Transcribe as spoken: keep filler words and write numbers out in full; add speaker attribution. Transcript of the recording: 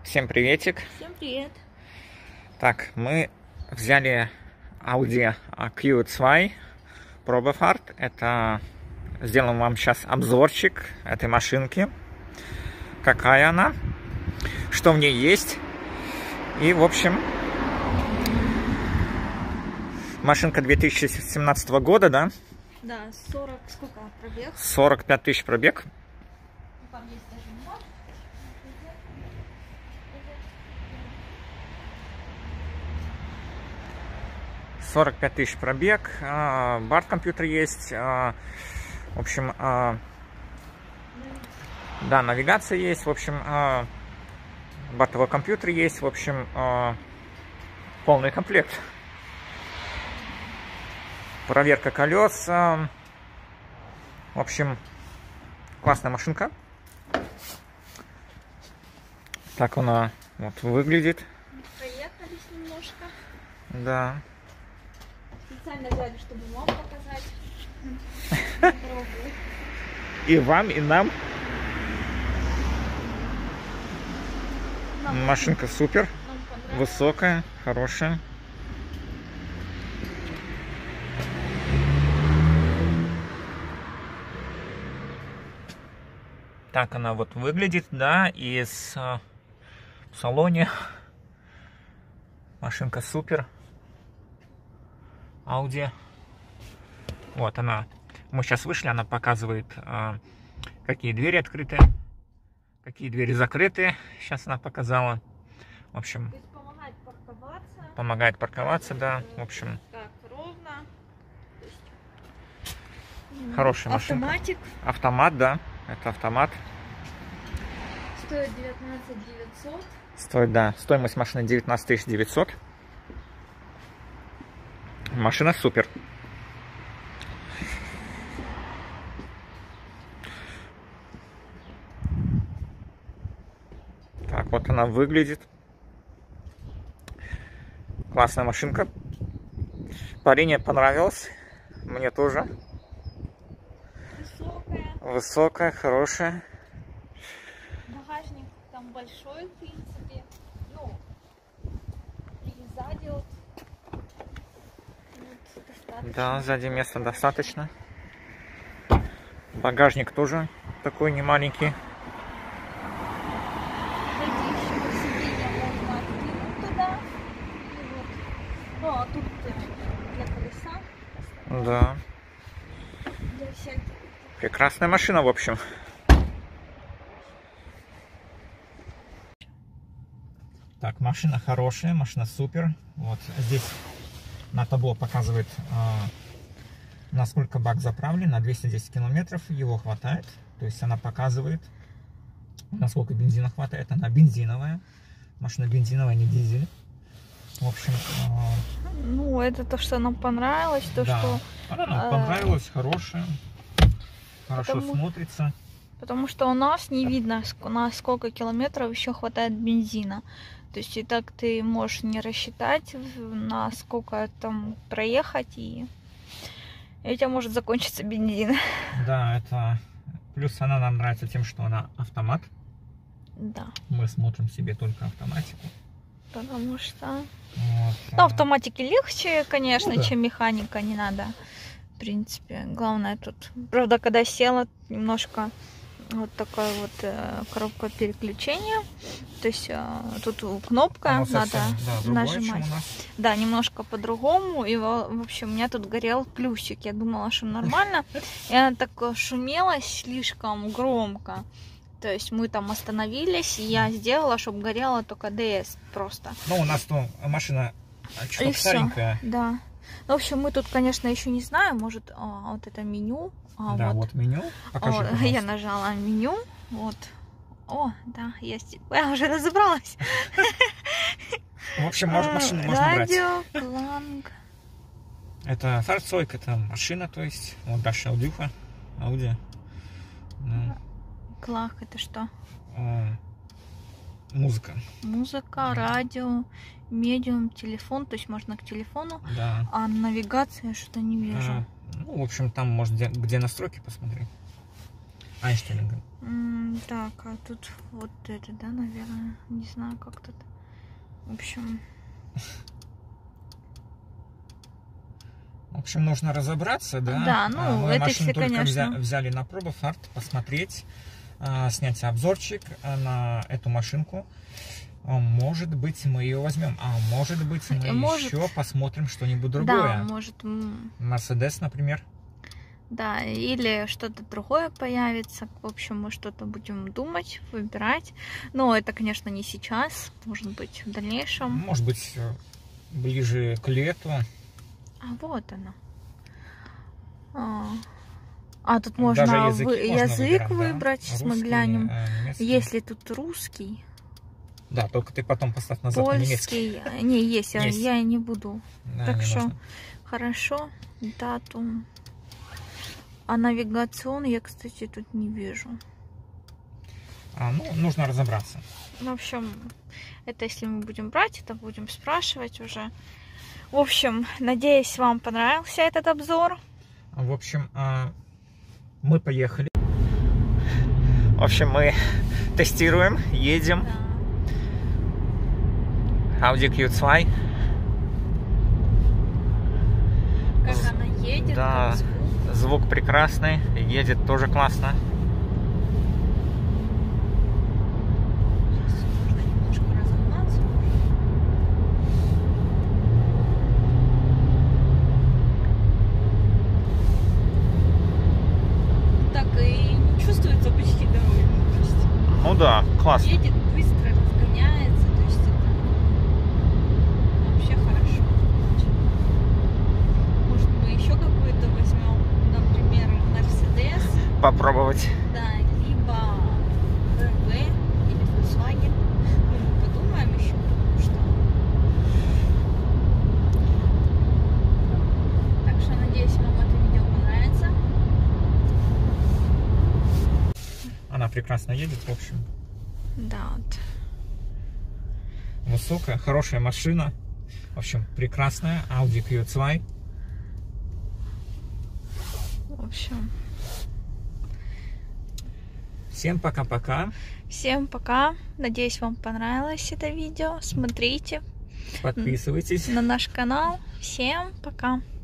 Speaker 1: Всем приветик.
Speaker 2: Всем привет.
Speaker 1: Так, мы взяли Audi кью два Probefahrt. Это сделаем вам сейчас обзорчик этой машинки. Какая она, что в ней есть. И, в общем, машинка две тысячи семнадцатого года, да?
Speaker 2: Да, сорок, сколько пробег?
Speaker 1: сорок пять тысяч пробег.
Speaker 2: Там есть даже бумага.
Speaker 1: сорок пять тысяч пробег. Барт-компьютер есть. В общем, да, навигация есть. В общем, бортовой компьютер есть. В общем, полный комплект. Проверка колес. В общем, классная машинка. Так она вот выглядит.
Speaker 2: Проехались немножко.
Speaker 1: Да.
Speaker 2: Специально взяли, чтобы вам показать.
Speaker 1: И вам, и нам.
Speaker 2: Нам
Speaker 1: Машинка супер.
Speaker 2: нам понравилось.
Speaker 1: Высокая, хорошая. Так она вот выглядит, да, и с, э, в салоне машинка супер. Audi. Вот она. Мы сейчас вышли, она показывает, э, какие двери открыты, какие двери закрыты. Сейчас она показала. В общем,
Speaker 2: То есть помогает парковаться.
Speaker 1: помогает парковаться, да. В общем,
Speaker 2: Так, ровно. То есть,
Speaker 1: хорошая машинка.
Speaker 2: Автоматик.
Speaker 1: Автомат, да. Это автомат.
Speaker 2: Стоит девятнадцать девятьсот.
Speaker 1: Стоит, да. Стоимость машины девятнадцать тысяч девятьсот. Машина супер. Так, вот она выглядит. Классная машинка. Парень понравилось. Мне тоже.
Speaker 2: Высокая.
Speaker 1: Высокая, хорошая.
Speaker 2: Багажник там большой, в принципе. Ну, и сзади вот. Вот, достаточно.
Speaker 1: Да, сзади места достаточно. Багажник тоже такой немаленький.
Speaker 2: Водительское сиденье можно откинуть туда. И вот. Ну, а тут для колеса.
Speaker 1: Да.
Speaker 2: Для всяких.
Speaker 1: Прекрасная машина, в общем. Так, машина хорошая, машина супер. Вот здесь на табло показывает, э, насколько бак заправлен. На двести десять километров его хватает. То есть она показывает, насколько бензина хватает. Она бензиновая. Машина бензиновая, не дизель. В общем, э,
Speaker 2: Ну, это то, что нам понравилось, то,
Speaker 1: да,
Speaker 2: что...
Speaker 1: она нам
Speaker 2: э,
Speaker 1: понравилась, хорошая. Хорошо
Speaker 2: потому-
Speaker 1: смотрится.
Speaker 2: Потому что у нас не видно, ск- на сколько километров еще хватает бензина. То есть и так ты можешь не рассчитать, в- на сколько там проехать, и, и у тебя может закончиться бензин.
Speaker 1: Да, это... Плюс она нам нравится тем, что она автомат.
Speaker 2: Да,
Speaker 1: Мы смотрим себе только автоматику.
Speaker 2: потому что...
Speaker 1: Вот,
Speaker 2: Ну,
Speaker 1: а,
Speaker 2: автоматики легче, конечно,
Speaker 1: Ну да.
Speaker 2: чем механика, не надо. В принципе, главное тут... Правда, когда села, немножко вот такая вот э, коробка переключения. То есть э, тут кнопка,
Speaker 1: оно
Speaker 2: надо
Speaker 1: совсем, да, другое,
Speaker 2: нажимать.
Speaker 1: чем у нас.
Speaker 2: Да, немножко по-другому. И, во- в общем, у меня тут горел плюсик. Я думала, что нормально. И она так шумела слишком громко. То есть мы там остановились, и я сделала, чтобы горела только ДС просто.
Speaker 1: Ну, у нас то машина
Speaker 2: И
Speaker 1: чуть
Speaker 2: всё.
Speaker 1: старенькая.
Speaker 2: Да. Ну, в общем, мы тут, конечно, еще не знаем. Может, а, вот это меню. А,
Speaker 1: Да,
Speaker 2: вот.
Speaker 1: вот меню. Покажи,
Speaker 2: О,
Speaker 1: пожалуйста.
Speaker 2: я нажала меню. Вот. О, да, есть. Я уже разобралась.
Speaker 1: В общем, можно, машину можно брать.
Speaker 2: Радио, кланг.
Speaker 1: Это фарцойк, это машина, то есть. Вот дальше аудиофа. Аудио. Ну,
Speaker 2: Клах это что?
Speaker 1: а, музыка.
Speaker 2: Музыка, радио, медиум, телефон. То есть можно к телефону.
Speaker 1: Да.
Speaker 2: А навигация что-то не вижу.
Speaker 1: А, ну, в общем, там можно где, где настройки посмотреть. Einstellungen.
Speaker 2: М, Так, а тут вот это, да, наверное. Не знаю, как тут. В общем,
Speaker 1: В общем, нужно разобраться, да?
Speaker 2: Да, ну,
Speaker 1: А, мы
Speaker 2: это
Speaker 1: машину
Speaker 2: если,
Speaker 1: только
Speaker 2: конечно.
Speaker 1: взя- взяли на пробу, фарт, посмотреть, а, снять обзорчик а, на эту машинку. А, Может быть, мы ее возьмем, а может быть, мы
Speaker 2: Может.
Speaker 1: еще посмотрим что-нибудь
Speaker 2: да,
Speaker 1: другое.
Speaker 2: может, м,
Speaker 1: Мерседес, например.
Speaker 2: да, или что-то другое появится. В общем, мы что-то будем думать, выбирать. Но это, конечно, не сейчас, может быть, в дальнейшем.
Speaker 1: Может быть, э, ближе к лету.
Speaker 2: А вот она. А, а тут можно
Speaker 1: Даже
Speaker 2: вы-
Speaker 1: языки можно
Speaker 2: язык
Speaker 1: выбирать, да.
Speaker 2: выбрать. Сейчас мы
Speaker 1: Русский,
Speaker 2: глянем.
Speaker 1: э, немецкий.
Speaker 2: Если тут русский,
Speaker 1: Да, только ты потом поставь назад на немецкий.
Speaker 2: польский. Не, есть, я-
Speaker 1: Есть.
Speaker 2: я не буду.
Speaker 1: Да,
Speaker 2: Так
Speaker 1: не
Speaker 2: что,
Speaker 1: нужно.
Speaker 2: хорошо, дату. А навигацион я, кстати, тут не вижу.
Speaker 1: А, ну, нужно разобраться.
Speaker 2: В общем, это если мы будем брать, это будем спрашивать уже. В общем, надеюсь, вам понравился этот обзор.
Speaker 1: В общем, а, мы поехали. В общем, мы тестируем, едем. Audi кью два.
Speaker 2: Как она едет,
Speaker 1: Да,
Speaker 2: как звук.
Speaker 1: звук прекрасный, едет тоже классно.
Speaker 2: Сейчас нужно немножко разогнаться. Так и не чувствуется почти дороги. То есть
Speaker 1: Ну да, классно.
Speaker 2: едет быстро, разгоняется, то есть это вообще хорошо. Может, мы еще какую-то возьмем, например, Mercedes,
Speaker 1: Попробовать.
Speaker 2: да, либо бэ эм вэ или Volkswagen. Ну, мы подумаем еще, потому что. Так что надеюсь, вам это видео понравится.
Speaker 1: Она прекрасно едет, в общем.
Speaker 2: Да, вот.
Speaker 1: Высокая, хорошая машина. В общем, прекрасная. Audi кью два.
Speaker 2: В общем,
Speaker 1: Всем пока-пока.
Speaker 2: всем пока. Надеюсь, вам понравилось это видео. Смотрите
Speaker 1: Подписывайтесь.
Speaker 2: на наш канал. Всем пока.